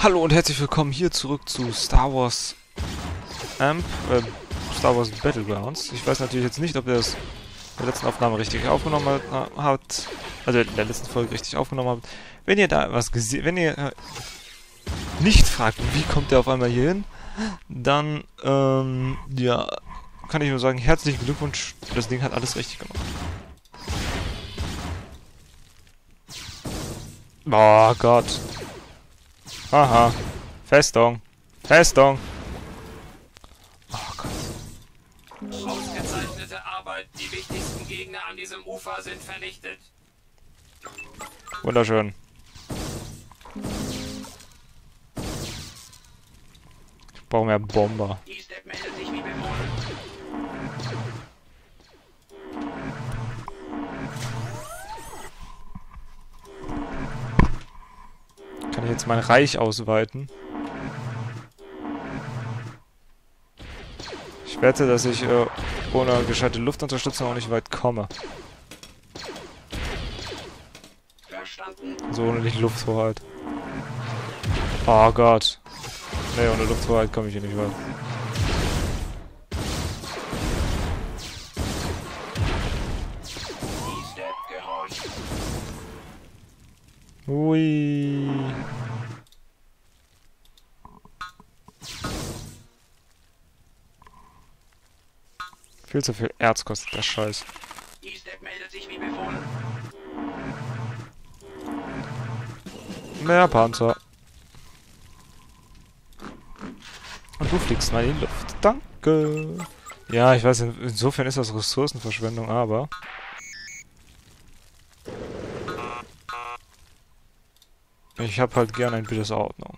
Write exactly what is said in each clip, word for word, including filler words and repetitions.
Hallo und herzlich willkommen hier zurück zu Star Wars Amp, äh, Star Wars Battlegrounds. Ich weiß natürlich jetzt nicht, ob ihr das in der letzten Aufnahme richtig aufgenommen hat, hat also in der letzten Folge richtig aufgenommen habt. Wenn ihr da was gesehen, wenn ihr äh, nicht fragt, wie kommt der auf einmal hier hin, dann, ähm, ja, kann ich nur sagen, herzlichen Glückwunsch, das Ding hat alles richtig gemacht. Oh Gott. Haha. Festung. Festung. Oh Gott. Ausgezeichnete Arbeit. Die wichtigsten Gegner an diesem Ufer sind vernichtet. Wunderschön. Ich brauche mehr Bomber. Die Step meldet sich wie befohlen. Kann ich jetzt mein Reich ausweiten? Ich wette, dass ich äh, ohne gescheite Luftunterstützung auch nicht weit komme. Verstanden. So ohne die Lufthoheit. Oh Gott. Ne, ohne Lufthoheit komme ich hier nicht weit. Die Step gehorcht. Ui. Viel zu viel Erz kostet der Scheiß. Die Step meldet sich wie befohlen. Mehr Panzer. Und du fliegst mal in die Luft. Danke. Ja, ich weiß, insofern ist das Ressourcenverschwendung, aber... Ich habe halt gerne ein bisschen Ordnung.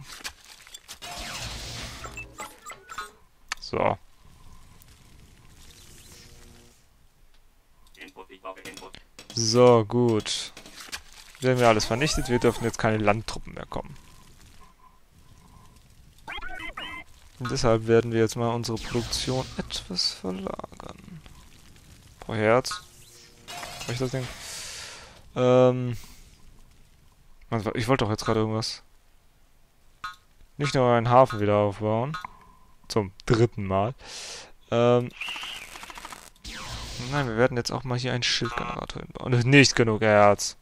So. Input, ich brauche Input. So, gut. Wir haben ja alles vernichtet, wir dürfen jetzt keine Landtruppen mehr kommen. Und deshalb werden wir jetzt mal unsere Produktion etwas verlagern. Brauche Herz. Brauche ich das Ding? Ähm... Ich wollte doch jetzt gerade irgendwas. Nicht nur einen Hafen wieder aufbauen. Zum dritten Mal. Ähm... Nein, wir werden jetzt auch mal hier einen Schildgenerator hinbauen. Und nicht genug Erz.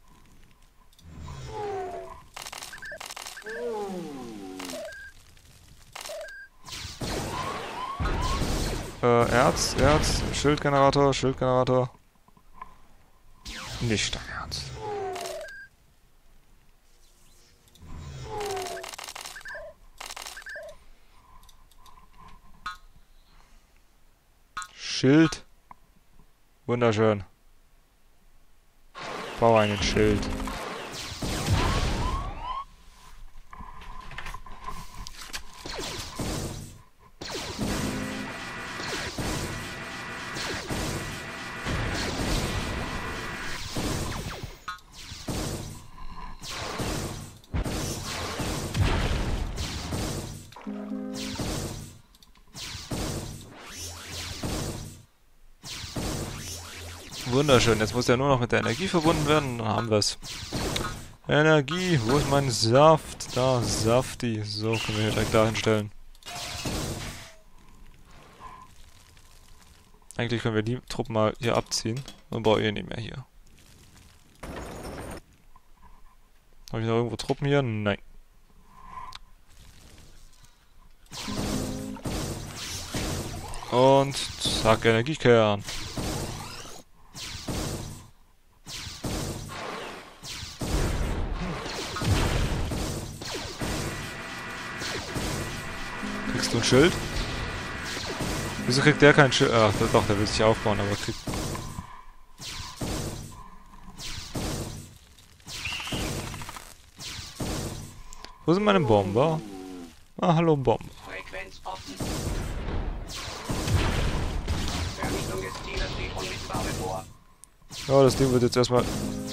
Äh, Erz, Erz, Schildgenerator, Schildgenerator. Nicht dein Ernst. Schild. Wunderschön. Bau einen Schild. Wunderschön, jetzt muss er nur noch mit der Energie verbunden werden, dann haben wir es. Energie, wo ist mein Saft? Da, Safti. So, können wir hier direkt da hinstellen. Eigentlich können wir die Truppen mal hier abziehen. Dann brauche ich eh nicht mehr hier. Habe ich noch irgendwo Truppen hier? Nein. Und zack, Energiekern. Kriegst du ein Schild? Wieso kriegt der kein Schild? Ach, doch, der will sich aufbauen, aber kriegt... Wo sind meine Bomber? Ah, hallo Bomber. Frequenz offen. Vernichtung des Zieles steht unmittelbar bevor. Ja, das Ding wird jetzt erstmal...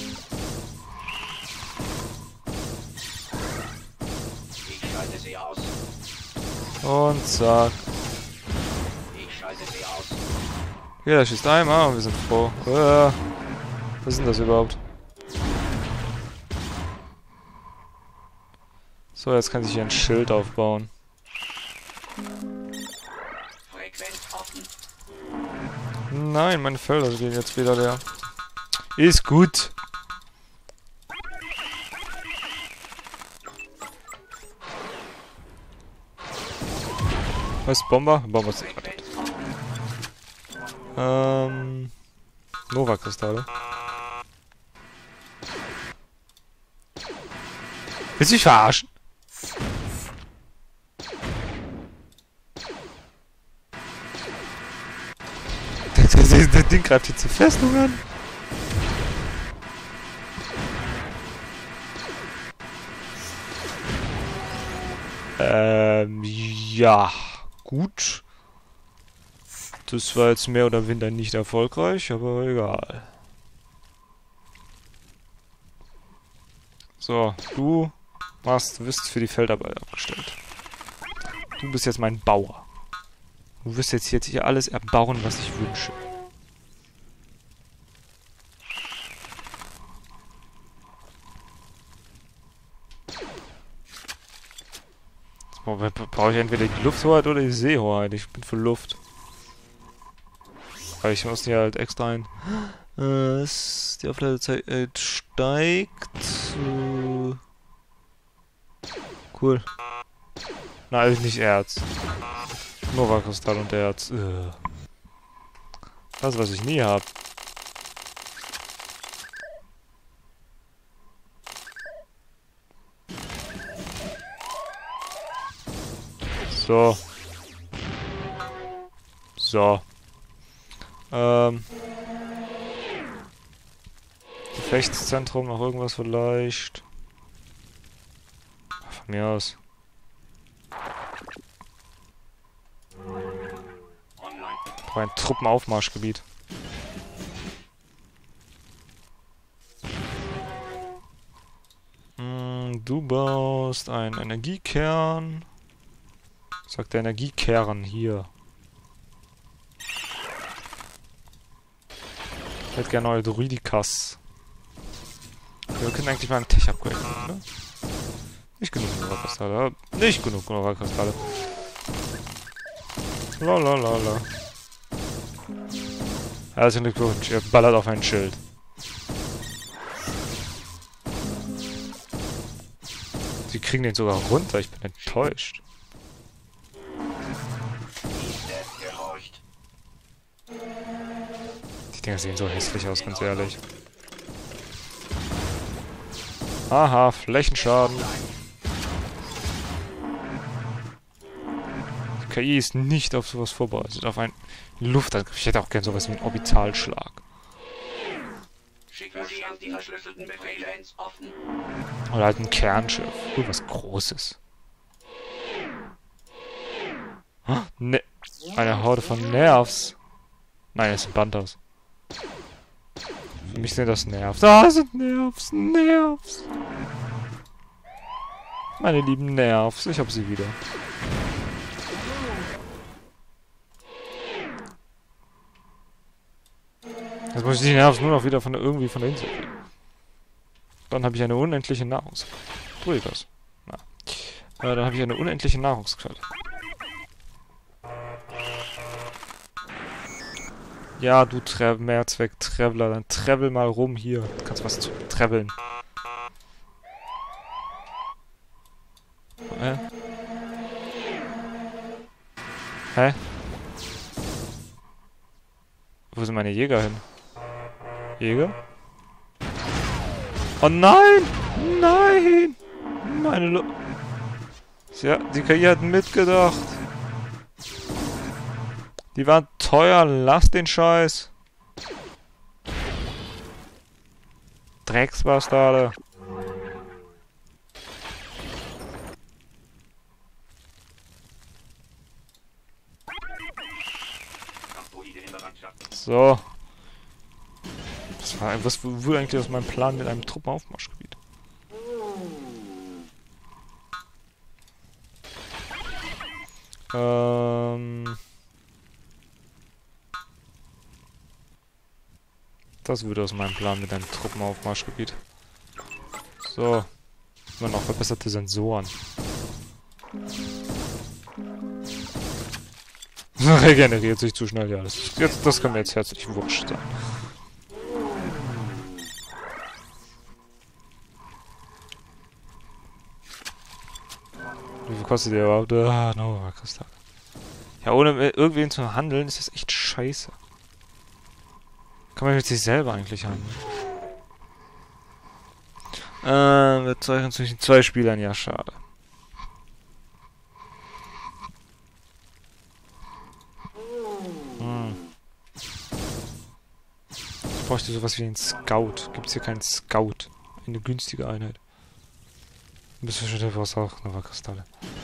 Ich schalte sie aus. Und zack. Ich schalte sie aus. Ja, der schießt einmal und wir sind froh. Äh, was ist denn das überhaupt? So, jetzt kann sich hier ein Schild aufbauen. Nein, meine Felder gehen jetzt wieder leer. Ist gut. Was ist Bomber? Bomber ist nicht. Ähm. Nova-Kristalle. Willst du mich verarschen? Das, das, das Ding greift hier zur Festung an. Ähm, ja. Gut. Das war jetzt mehr oder weniger nicht erfolgreich, aber egal. So, du machst, wirst für die Feldarbeit abgestellt. Du bist jetzt mein Bauer. Du wirst jetzt, jetzt hier alles erbauen, was ich wünsche. Jetzt brauche ich entweder die Lufthoheit oder die Seehoheit. Ich bin für Luft. Weil ich muss hier halt extra ein... Äh, die Aufladezeit äh, steigt. Äh, cool. Nein, nicht Erz. Nova-Kristall und Erz. Äh. Das, was ich nie hab. So. So. Ähm. Gefechtszentrum, noch irgendwas vielleicht. Von mir aus. Ich brauche ein Truppenaufmarschgebiet. Hm, du baust einen Energiekern. Sagt der Energiekern hier. Ich hätte gerne neue Druidikas. Wir können eigentlich mal einen Tech upgraden, ne? Nicht genug Nova-Kristalle. Nicht genug Nova-Kristalle. Lalalala. Herzlichen Glückwunsch, ihr ballert auf ein Schild. Sie kriegen den sogar runter, ich bin enttäuscht. Die Dinger sehen so hässlich aus, ganz ehrlich. Aha, Flächenschaden. Die K I ist nicht auf sowas vorbereitet. Auf einen Luftangriff. Ich hätte auch gern sowas wie einen Orbitalschlag. Oder halt ein Kernschiff. Gut, was Großes. Ne, eine Horde von Nervs. Nein, es sind Bantas. Für mich sind das Nervs. Ah, sind Nervs, Nervs. Meine lieben Nervs, ich hab sie wieder. Jetzt muss ich die Nervs nur noch wieder von der, irgendwie von der Insel kriegen. Dann habe ich eine unendliche Nahrungsquelle. Tue ich das? Na. Äh, dann habe ich eine unendliche Nahrungsquelle. Ja, du Tra Mehrzweck-Traveler, dann travel mal rum hier. Du kannst was zu traveln. Hä? Hä? Wo sind meine Jäger hin? Jäger? Oh nein! Nein! Meine Lo... Ja, die K I hat mitgedacht. Die waren teuer, lass den Scheiß. Drecksbastarde. So. Was war, was wurde eigentlich aus meinem Plan mit einem Truppenaufmarschgebiet? Ähm... Das würde aus meinem Plan mit einem Truppenaufmarschgebiet. So. Immer noch verbesserte Sensoren. Regeneriert sich zu schnell, ja. Das, jetzt, das kann mir jetzt herzlich wurscht sein. Wie viel kostet der überhaupt? Ah, Nova Kristall. Ja, ohne mit irgendwen zu handeln, ist das echt scheiße. Kann man mit sich selber eigentlich handeln. Äh, wir zeichnen zwischen zwei Spielern, ja, schade. Hm. Ich bräuchte sowas wie einen Scout. Gibt es hier keinen Scout? Eine günstige Einheit. Ein bisschen schon was auch Nova Kristalle.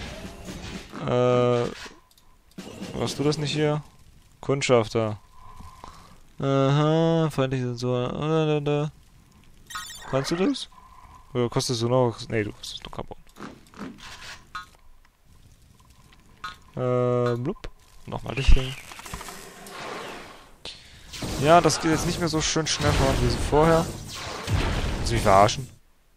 Äh. Warst du das nicht hier? Kundschafter. Aha, feindliche Sensoren. Kannst du das? Oder kostest du noch? Nee, du kostest nur Carbon. Äh, blub. Nochmal Lichtling. Ja, das geht jetzt nicht mehr so schön schnell voran wie vorher. Willst du mich verarschen?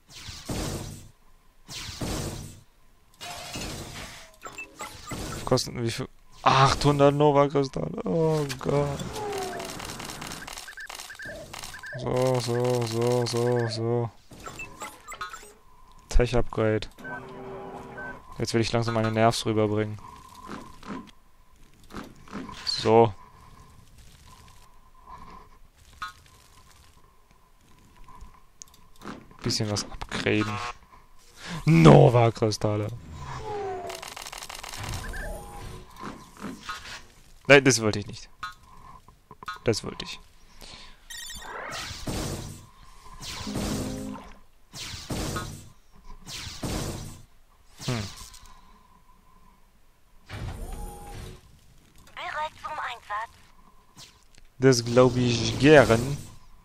Kosten wie viel? achthundert Nova Kristalle. Oh Gott. So, so, so, so, so. Tech-Upgrade. Jetzt will ich langsam meine Nervs rüberbringen. So. Bisschen was upgraden. Nova Kristalle. Nein, das wollte ich nicht. Das wollte ich. Hm. Bereit zum Einsatz. Das glaube ich gern.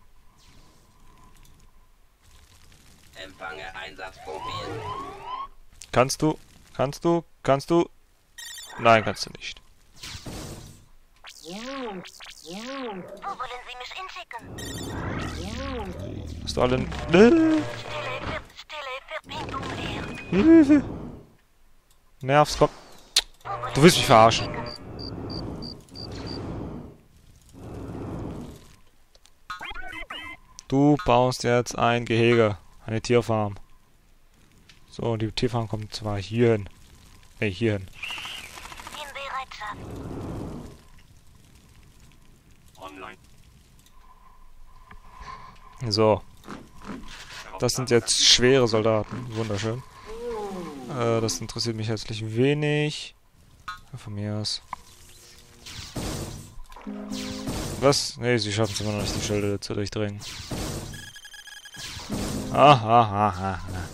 Empfange Einsatzprofil. Kannst du? Kannst du? Kannst du? Nein, kannst du nicht. Wo wollen Sie mich hinschicken? Hast du alle... Stille, vier, Stille, Verbindung leer. Hilfe! Nervs, komm. Du willst mich verarschen. Du baust jetzt ein Gehege. Eine Tierfarm. So, und die Tierfarm kommt zwar hierhin. Ne, hierhin. In Bereitschaft. Online. So. Das sind jetzt schwere Soldaten. Wunderschön. Äh, das interessiert mich herzlich wenig. Ja, von mir aus. Was? Ne, sie schaffen es immer noch nicht, die Schilde zu durchdringen. Aha, aha, aha.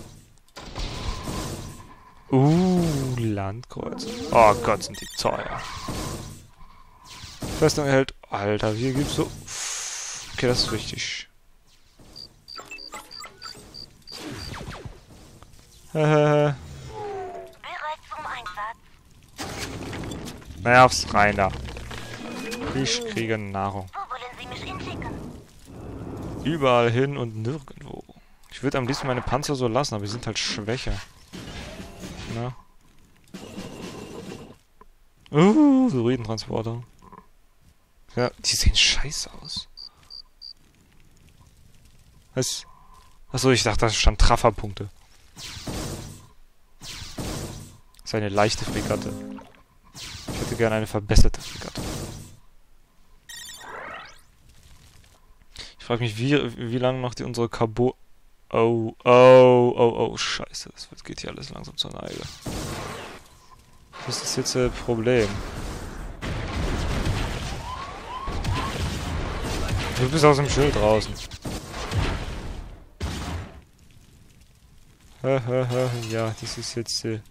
Uh, Landkreuze. Oh Gott, sind die teuer. Festung erhält... Alter, hier gibt's so... Okay, das ist richtig. Hehehe. Bereit zum Einsatz. Nervs rein da. Ich kriege Nahrung. Wo wollen Sie mich hinschicken? Überall hin und nirgendwo. Ich würde am liebsten meine Panzer so lassen, aber die sind halt schwächer. Na? Uh, Druidentransporter. Ja, die sehen scheiße aus. Was? Achso, ich dachte, da stand Trefferpunkte. Das ist eine leichte Fregatte. Ich hätte gerne eine verbesserte Fregatte. Ich frage mich, wie, wie lange noch die unsere Cabo... Oh, oh, oh, oh, scheiße. Das geht hier alles langsam zur Neige. Was ist jetzt das Problem? Du bist aus dem Schild draußen. Ja, das ist jetzt... Äh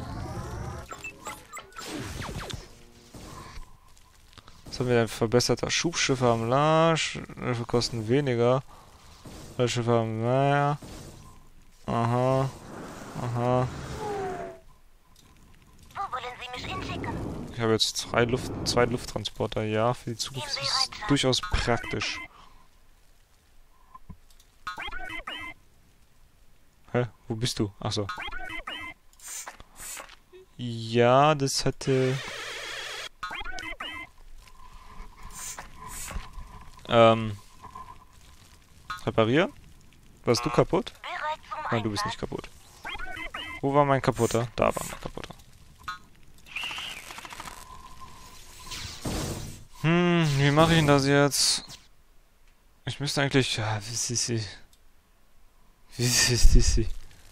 Was haben wir denn? Verbesserter Schubschiffe am Larsch. Schiffe kosten weniger. Alle Schiffe haben mehr. Aha. Aha. Wo wollen Sie mich hinschicken? Ich habe jetzt drei Luft, zwei Lufttransporter. Ja, für die Zukunft ist es durchaus praktisch. Hä? Wo bist du? Achso. Ja, das hatte... Ähm... Reparieren? Warst du kaputt? Bereit zum Nein, du bist Einsatz. nicht kaputt. Wo war mein kaputter? Da war mein kaputter. Hm, wie mache ich denn das jetzt? Ich müsste eigentlich... Ja, wie ist sie? Wie ist sie?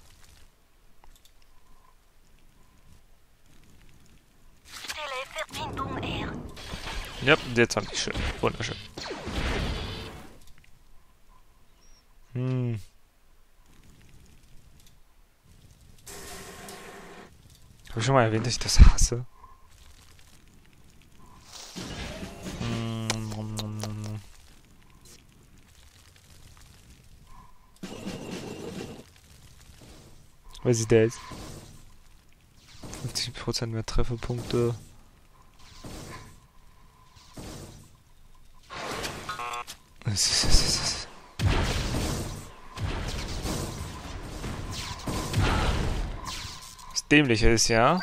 Stille Verbindung R. Ja, jetzt habe ich schön. Wunderschön. Hm. Habe ich schon mal erwähnt, dass ich das hasse? Hm. Was ist das? fünfzig Prozent mehr Trefferpunkte. Was ist das? Das Dämliche ist ja,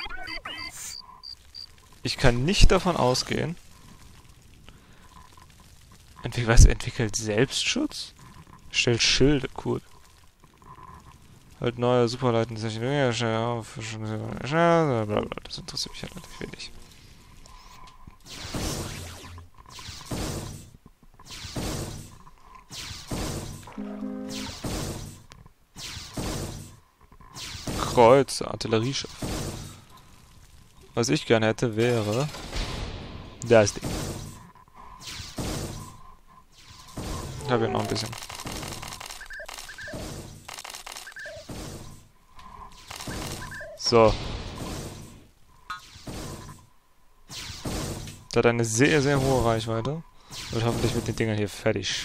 ich kann nicht davon ausgehen, Entwick was entwickelt Selbstschutz? Stellt Schilde, cool. Halt neue superleitende Technologie, ja, schnell auf, schnell, blablabla. Das interessiert mich halt natürlich wenig. Kreuz, Artillerieschiff. Was ich gerne hätte, wäre... Das Ding. Ich habe ja noch ein bisschen. So. Das hat eine sehr, sehr hohe Reichweite. Wird hoffentlich mit den Dingern hier fertig.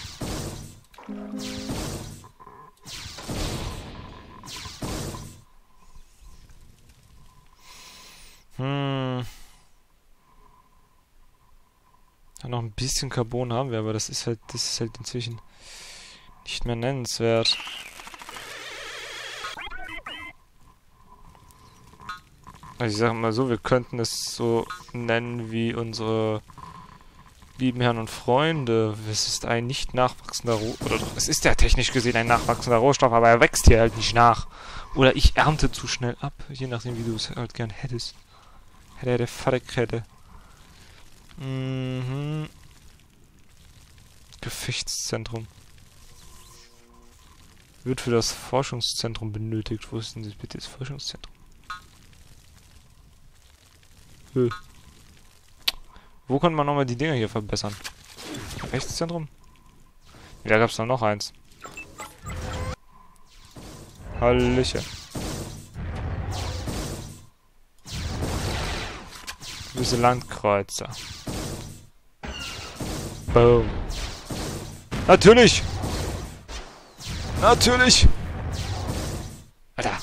Hm. Ja, noch ein bisschen Carbon haben wir, aber das ist halt, das ist halt inzwischen nicht mehr nennenswert. Also ich sage mal so, wir könnten es so nennen wie unsere lieben Herren und Freunde. Es ist ein nicht nachwachsender Rohstoff. Oder doch, es ist ja technisch gesehen ein nachwachsender Rohstoff, aber er wächst hier halt nicht nach. Oder ich ernte zu schnell ab, je nachdem wie du es halt gern hättest. Hätte der Fahrradkette. Mhm. Gefechtszentrum. Wird für das Forschungszentrum benötigt. Wo ist denn das bitte das Forschungszentrum? Höh. Wo kann man nochmal die Dinger hier verbessern? Gefechtszentrum? Da gab es noch eins. Hallöchen. Gewisse Landkreuzer. Boom. Natürlich! Natürlich! Alter.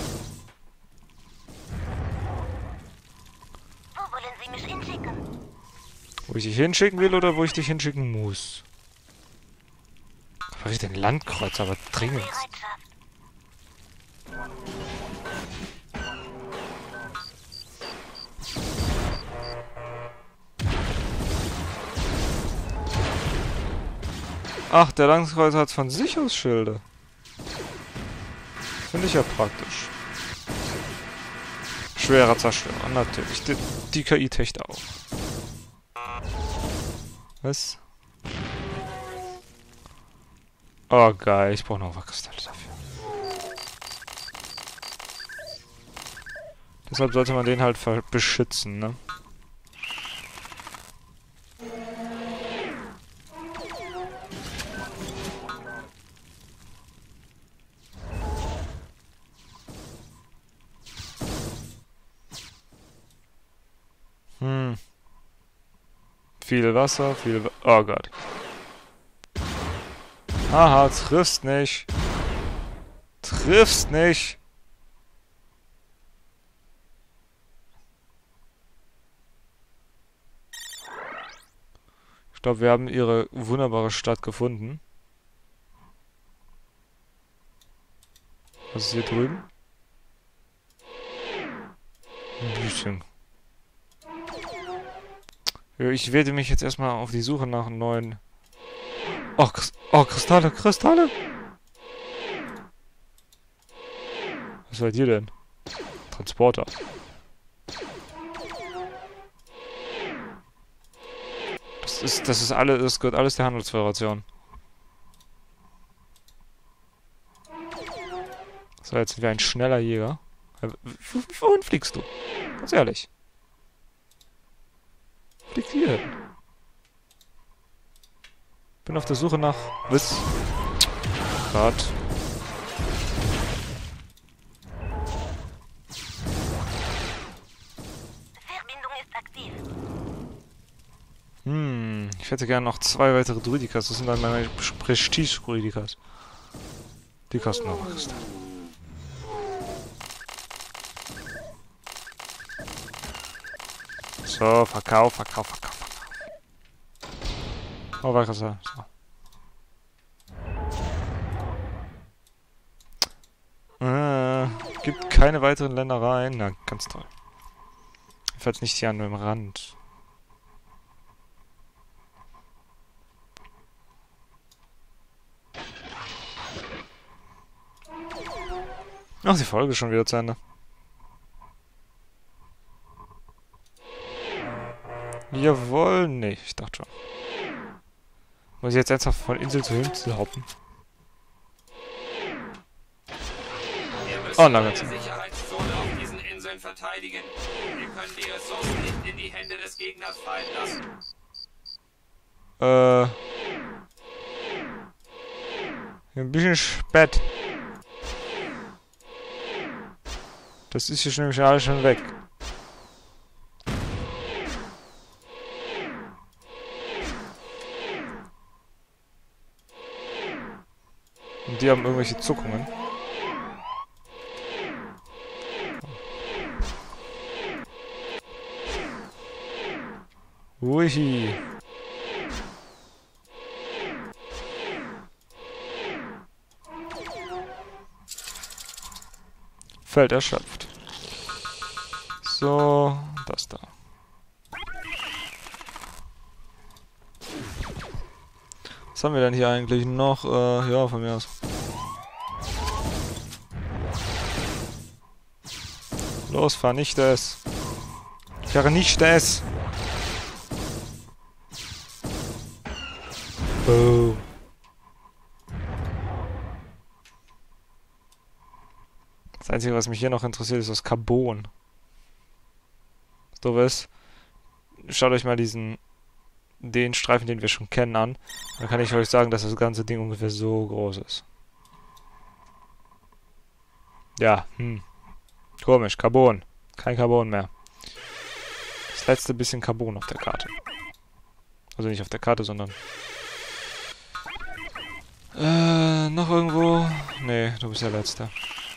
Wo wollen Sie mich hinschicken? Wo ich dich hinschicken will oder wo ich dich hinschicken muss? Was ist denn Landkreuzer? Aber dringend. Bereitschaft. Ach, der Landkreuzer hat von sich aus Schilde. Finde ich ja praktisch. Schwerer Zerstörer, natürlich. Die, die K I-Techt auch. Was? Oh, geil. Ich brauche noch Wachkristalle dafür. Deshalb sollte man den halt beschützen, ne? Hm. Viel Wasser, viel... Wa oh Gott. Haha, triffst nicht. Triffst nicht. Ich glaube, wir haben ihre wunderbare Stadt gefunden. Was ist hier drüben? Ein bisschen. Ja, ich werde mich jetzt erstmal auf die Suche nach einem neuen... Oh, Christ oh, Kristalle, Kristalle! Was seid ihr denn? Transporter. Das ist, das ist alles, das gehört alles der Handelsföderation. So, jetzt sind wir ein schneller Jäger. Wohin fliegst du? Ganz ehrlich. Fliegt hier hin. Bin auf der Suche nach... Was? Grad. Verbindung ist aktiv. Hm, ich hätte gerne noch zwei weitere Druidikas. Das sind dann meine Prestige-Druidikas. Die kosten noch was. So, Verkauf, Verkauf, Verkauf, Verkauf. Oh, weiter so. Äh, gibt keine weiteren Ländereien. Na, ganz toll. Jedenfalls nicht hier an dem Rand. Ach, die Folge ist schon wieder zu Ende. Jawohl, nee, ich dachte schon. Muss ich jetzt ernsthaft von Insel zu Insel hoppen? Wir Oh, müssen na, eine ganz. Sicherheitszone auf diesen Inseln verteidigen. Wir können die Ressourcen nicht in die Hände des Gegners fallen lassen. Äh. Ein bisschen spät. Das ist hier schon nämlich alles schon weg. Und die haben irgendwelche Zuckungen. Ui. Feld erschöpft. So, das da. Was haben wir denn hier eigentlich noch? Äh, ja, von mir aus. Los, vernichte es. Vernichte es. Boom. Das Einzige, was mich hier noch interessiert, ist das Carbon. Du weißt, schaut euch mal diesen, den Streifen, den wir schon kennen, an. Dann kann ich euch sagen, dass das ganze Ding ungefähr so groß ist. Ja, hm. Komisch, Carbon. Kein Carbon mehr. Das letzte bisschen Carbon auf der Karte. Also nicht auf der Karte, sondern... Äh, noch irgendwo? Nee, du bist der Letzte.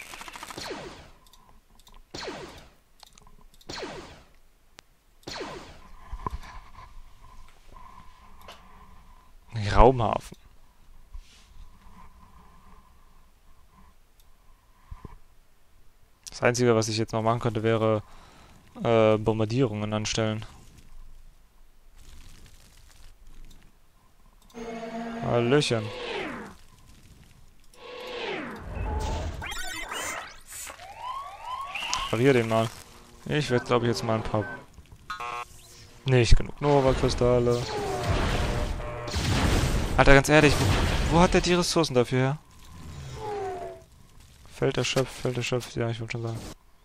Raumhafen. Das Einzige, was ich jetzt noch machen könnte, wäre äh, Bombardierungen anstellen. Hallöchen. Reparier den mal. Ich werde, glaube ich, jetzt mal ein paar... Nicht genug Nova-Kristalle. Alter, ganz ehrlich, wo, wo hat der die Ressourcen dafür her? Feld erschöpft, Feld erschöpft, ja, ich wollte schon sagen.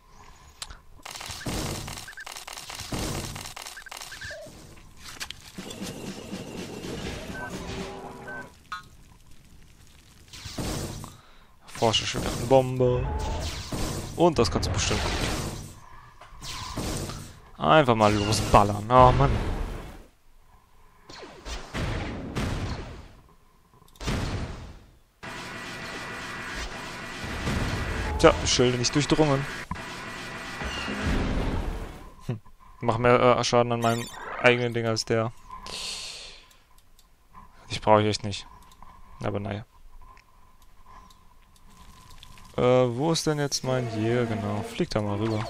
Forscher schon wieder eine Bombe. Und das kannst du bestimmt gut. Einfach mal losballern. Oh Mann. Tja, Schilde nicht durchdrungen. Hm. Mach mehr äh, Schaden an meinem eigenen Ding als der. Ich brauche ich echt nicht. Aber naja. Äh, wo ist denn jetzt mein Jäger? Genau, fliegt da mal rüber.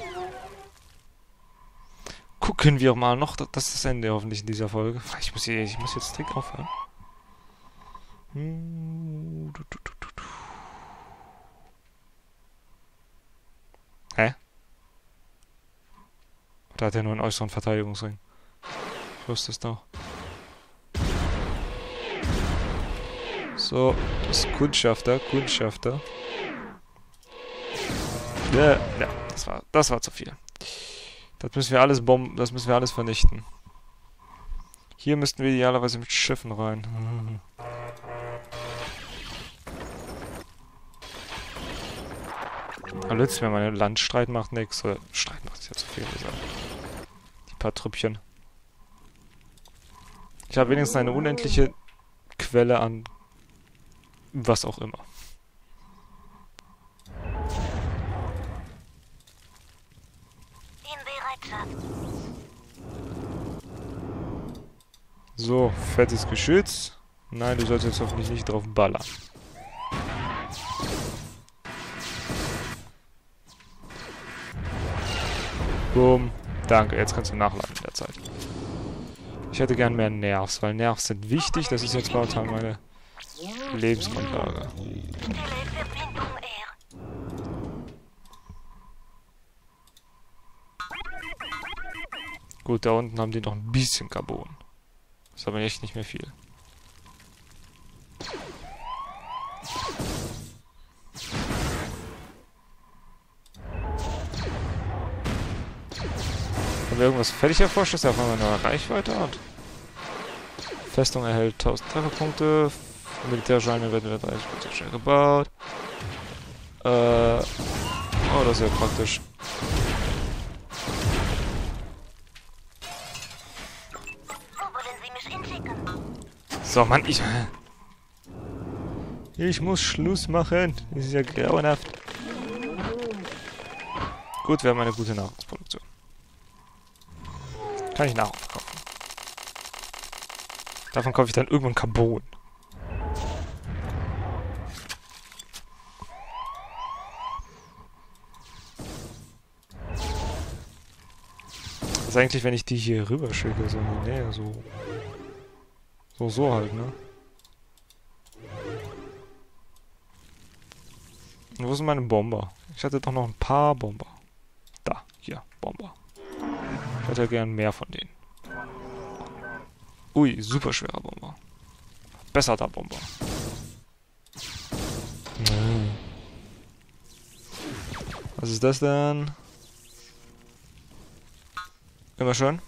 Gucken wir mal noch. Das ist das Ende hoffentlich in dieser Folge. Ich muss, hier, ich muss jetzt strikt aufhören. Hm, du, du, du, du, du. Hä? Da hat er nur einen äußeren Verteidigungsring. Ich wusste es doch. So, das ist Kundschafter, Kundschafter. Ja, ja, das war, das war zu viel. Das müssen wir alles bomben, das müssen wir alles vernichten. Hier müssten wir idealerweise mit Schiffen rein. Hm. Aber nützt mir meine Landstreit macht nichts. Oder Streit macht ja zu viel gesagt. Die paar Trüppchen. Ich habe wenigstens eine unendliche Quelle an was auch immer. In Bereitschaft. So, fettes Geschütz. Nein, du sollst jetzt hoffentlich nicht drauf ballern. Boom. Danke, jetzt kannst du nachladen in der Zeit. Ich hätte gern mehr Nervs, weil Nervs sind wichtig. Das ist jetzt momentan meine Lebensgrundlage. Stille Verbindung R. Gut, da unten haben die noch ein bisschen Carbon. Das ist aber echt nicht mehr viel. Haben wir irgendwas fertig erforscht, das auf einmal eine Reichweite hat? Festung erhält tausend Trefferpunkte. Militärscheine werden wir dreißig Prozent schnell gebaut. Äh. Oh, das ist ja praktisch. Wo wollen Sie mich hinschicken? So, Mann, ich... Ich muss Schluss machen. Das ist ja grauenhaft. Gut, wir haben eine gute Nahrungsproduktion. Kann ich Nahrung verkaufen. Davon kaufe ich dann irgendwann Carbon. Was ist eigentlich, wenn ich die hier rüber schicke, so in die Nähe, so... So, so halt, ne? Und wo sind meine Bomber? Ich hatte doch noch ein paar Bomber. Da, hier, Bomber. Ich hätte gern mehr von denen. Ui, super schwerer Bomber. Besserer Bomber. Was ist das denn? Immer schön.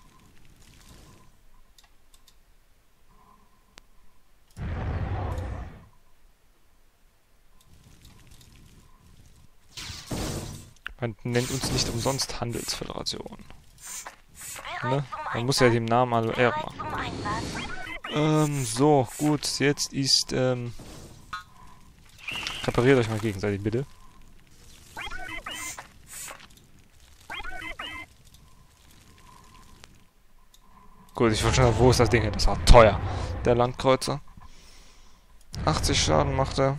Man nennt uns nicht umsonst Handelsföderation. Ne? Man muss ja dem Namen alle Ehre machen. Ähm, so, gut, jetzt ist, ähm... repariert euch mal gegenseitig, bitte. Gut, ich wollte schon sagen, wo ist das Ding? Das war teuer. Der Landkreuzer. achtzig Schaden macht er.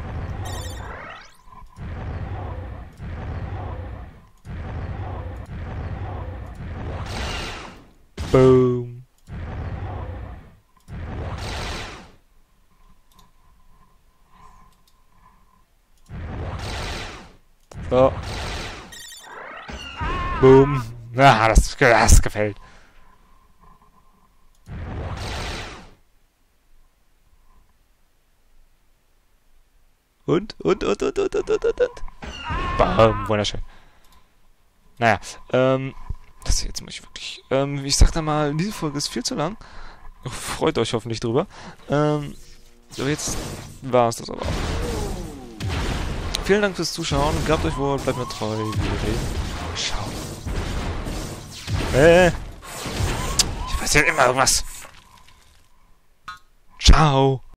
Boom. So. Boom. Ah, das, das gefällt. Und, und, und, und, und, und, und, und. Bam, wunderschön. Naja, ähm... Das jetzt muss ich wirklich... Ähm, ich sag da mal, diese Folge ist viel zu lang. Freut euch hoffentlich drüber. Ähm, so jetzt war es das aber auch. Vielen Dank fürs Zuschauen. Gehabt euch wohl, bleibt mir treu. Ciao. Äh. Ich weiß ja immer irgendwas. Ciao.